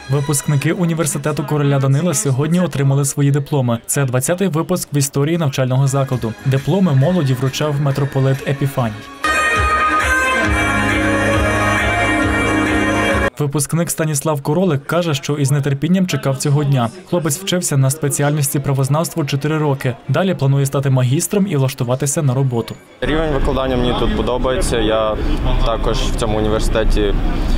Випускники університету короля Данила сьогодні отримали свої дипломи. Це 20-й випуск в історії навчального закладу. Дипломи молоді вручав митрополит Епіфаній. Випускник Станіслав Королик каже, що із нетерпінням чекав цього дня. Хлопець вчився на спеціальності правознавство 4 роки. Далі планує стати магістром і влаштуватися на роботу. Рівень викладання мені тут подобається. Я також в цьому університеті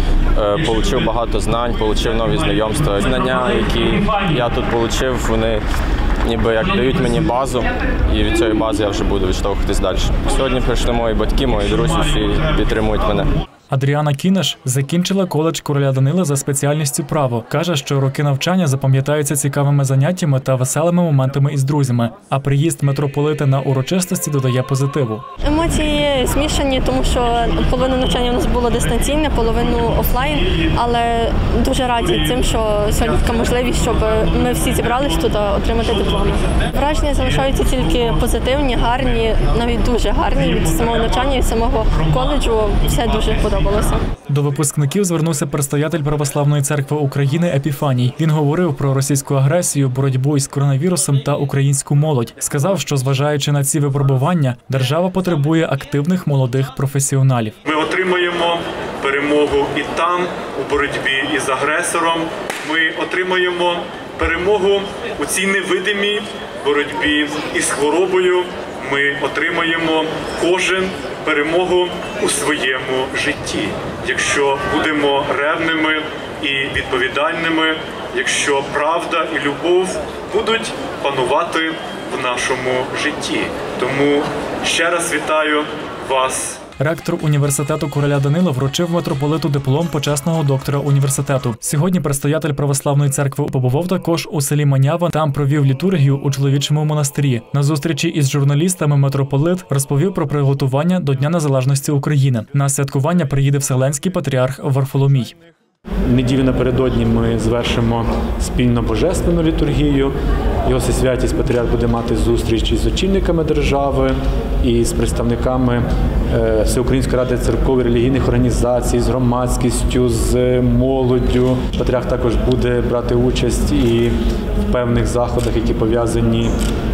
отримав багато знань, отримав нові знайомства. Знання, які я тут отримав, вони ніби як дають мені базу, і від цієї бази я вже буду відштовхуватись далі. Сьогодні прийшли мої батьки, мої друзі, які підтримують мене. Адріана Кінеш закінчила коледж короля Данила за спеціальністю право. Каже, що роки навчання запам'ятаються цікавими заняттями та веселими моментами із друзями. А приїзд митрополита на урочистості додає позитиву. Емоції змішані, тому що половину навчання у нас було дистанційне, половину офлайн. Але дуже раді тим, що сьогодні така можливість, щоб ми всі зібрались тут отримати дипломи. Враження залишаються тільки позитивні, гарні, навіть дуже гарні. Від самого навчання, від самого коледжу все дуже подобається. До випускників звернувся предстоятель Православної церкви України Епіфаній. Він говорив про російську агресію, боротьбу із коронавірусом та українську молодь. Сказав, що зважаючи на ці випробування, держава потребує активних молодих професіоналів. Ми отримаємо перемогу і там, у боротьбі із агресором. Ми отримаємо перемогу у цій невидимій боротьбі із хворобою. Ми отримаємо кожен перемогу у своєму житті, якщо будемо ревними і відповідальними, якщо правда і любов будуть панувати в нашому житті. Тому ще раз вітаю вас. Ректор університету короля Данила вручив митрополиту диплом почесного доктора університету. Сьогодні предстоятель Православної церкви побував також у селі Манява. Там провів літургію у чоловічому монастирі. На зустрічі із журналістами митрополит розповів про приготування до Дня Незалежності України. На святкування приїде Вселенський патріарх Варфоломій. Неділю напередодні ми звершимо спільно божественну літургію. Його Всесвятість Патріарх буде мати зустріч із очільниками держави і з представниками Всеукраїнської ради церков і релігійних організацій, з громадськістю, з молоддю. Патріарх також буде брати участь і в певних заходах, які пов'язані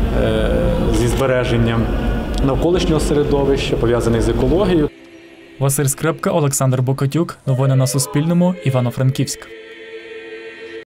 зі збереженням навколишнього середовища, пов'язаних з екологією. Василь Скрипка, Олександр Бокатюк. Новини на Суспільному. Івано-Франківськ.